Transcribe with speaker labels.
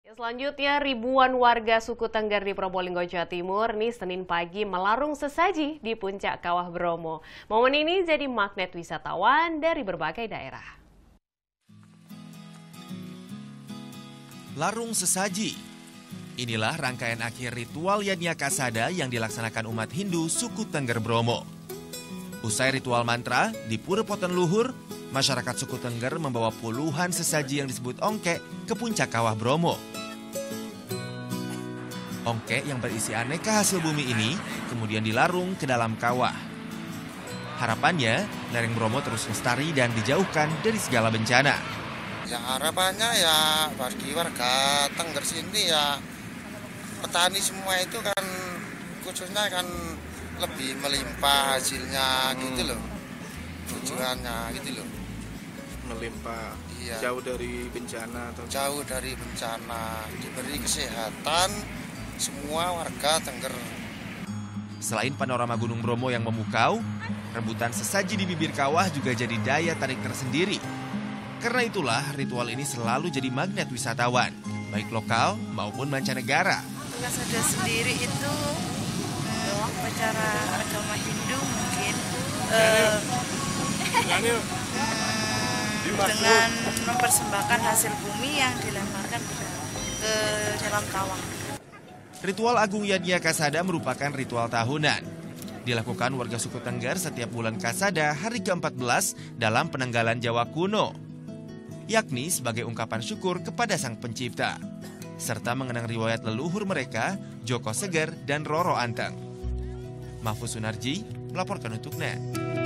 Speaker 1: Selanjutnya, ribuan warga suku Tengger di Probolinggo, Jawa Timur nih Senin pagi melarung sesaji di puncak Kawah Bromo. Momen ini jadi magnet wisatawan dari berbagai daerah.
Speaker 2: Larung sesaji. Inilah rangkaian akhir ritual Yadnya-Kasada yang dilaksanakan umat Hindu suku Tengger Bromo. Usai ritual mantra di Pura Poten Luhur, masyarakat suku Tengger membawa puluhan sesaji yang disebut ongke ke puncak Kawah Bromo. Ongke yang berisi aneka hasil bumi ini kemudian dilarung ke dalam kawah. Harapannya, lereng Bromo terus lestari dan dijauhkan dari segala bencana.
Speaker 3: Ya harapannya ya bagi warga Tengger sini ya petani semua itu kan khususnya kan lebih melimpah hasilnya gitu loh. Tujuannya gitu loh.
Speaker 4: Melimpah,
Speaker 3: iya.
Speaker 4: Jauh dari bencana atau
Speaker 3: jauh dari bencana, diberi kesehatan semua warga Tengger.
Speaker 2: Selain panorama Gunung Bromo yang memukau, rebutan sesaji di bibir kawah juga jadi daya tarik tersendiri. Karena itulah ritual ini selalu jadi magnet wisatawan, baik lokal maupun mancanegara.
Speaker 5: Kasada sendiri itu upacara agama Hindu mungkin dengan mempersembahkan hasil bumi yang dilemparkan ke dalam kawah.
Speaker 2: Ritual Agung Yadnya-Kasada merupakan ritual tahunan. Dilakukan warga suku Tengger setiap bulan Kasada hari ke-14 dalam penanggalan Jawa kuno, yakni sebagai ungkapan syukur kepada Sang Pencipta, serta mengenang riwayat leluhur mereka, Joko Seger dan Roro Anteng. Mahfuz Sunarji melaporkan untuk NET.